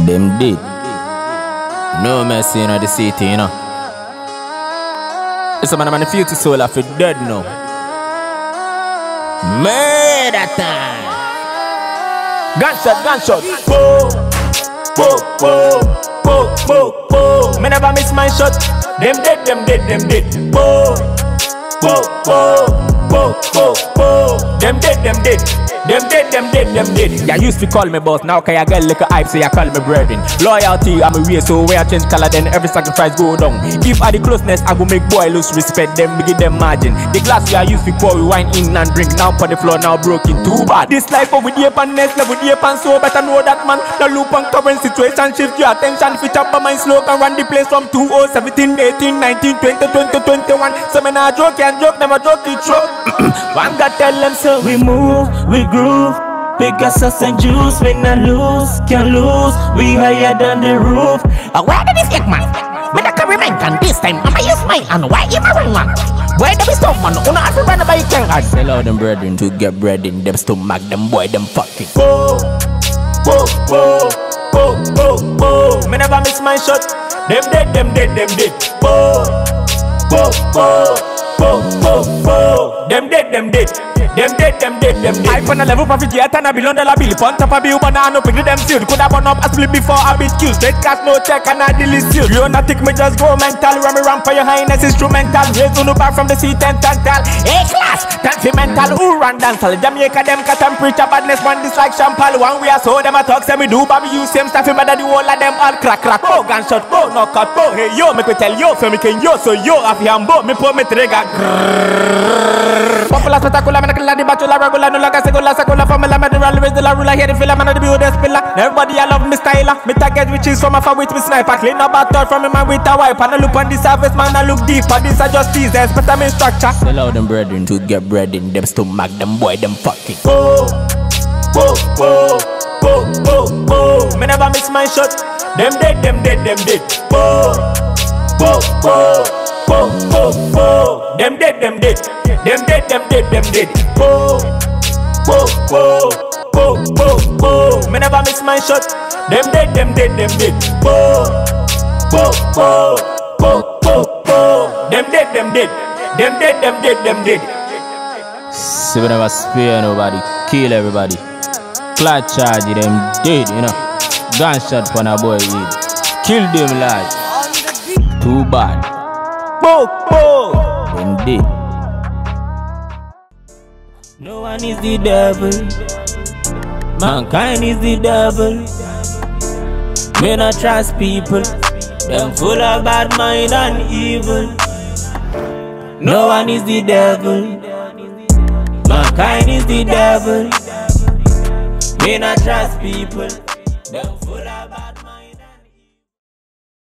Them did. No mercy in the city, you know. It's a man the future soul of it dead now. Murder time. Gunshot. Boom, boom, boom, boom, boom, boom. Me never miss my shot. Them dead. Boom, boom, boom, boom, boom, boom. Them dead. Yeah, used to call me boss, now can you get like a hype, so you call me brethren. Loyalty, I'm a real, so where I change color, then every sacrifice go down. If I the closeness, I go make boy lose respect, them we give them margin. The glass we are used to pour, we wine in and drink, now on the floor, now broken, too bad. This life over the and next level, the and so better know that man. The loop and current situation, shift your attention, fit up my mind slow, can run the place from 2017, 18, 19, 20, 21. So me nah joke, never joke the truth. One got tell them so we move, we groove. Pegasus and juice, we not lose, can't lose. We higher than the roof. Where did this get man? When I can remember this time, I'ma use mine and why am I wrong man? Where the be stop man? Una have to run by your tongue. Sell out them brethren to get bread in them stomach, them boy, them fucking. Boom. Me never miss my shot. Them dead. Boom. Them dead. I on a level profit yet and I below the bill. On top of you, but I no pick them still. Could have run up a split before I beat you. Straight cash, no check, and I delete you. You not think me just go mental. Ram for your highness instrumental. Raise on the back from the seat and tantal. A-class, mental. Who run dancehall? Jamaica, them cut and preach a badness. One dislike champagne. One we are so them a talk. Say me do, baby, you same stuff. Better the whole of them all crack. Oh, gunshot, oh, knock out, oh. Hey, yo, make me tell yo, so me can yo, so yo, if you am bo, me pull me trigger. Popular spectacular, man, the bachelor, regular, no longer secular, formula, material, raise the ruler, here the filler, man, the beauty spiller. Everybody, I love me styler. Me target which is from a far with me sniper. Clean up a thought from me, man, with a wipe. And I look on the surface, man, I look deeper. This are just teasers, but I'm in structure. Sell out them brethren to get bread in them stomach, them boy, them fucking. Me never miss my shot. Them dead. Boom. Them dead. Boom. Me never miss my shot. Them dead. Boom. Them dead. See, we never spare nobody, kill everybody. Flat charge them dead, you know. Gunshot for a boy head. Kill them live. Too bad. Them dead. No one is the devil. Mankind is the devil. We not trust people. Them full of bad mind and evil. No one is the devil. Mankind is the devil. We not trust people. Them full of bad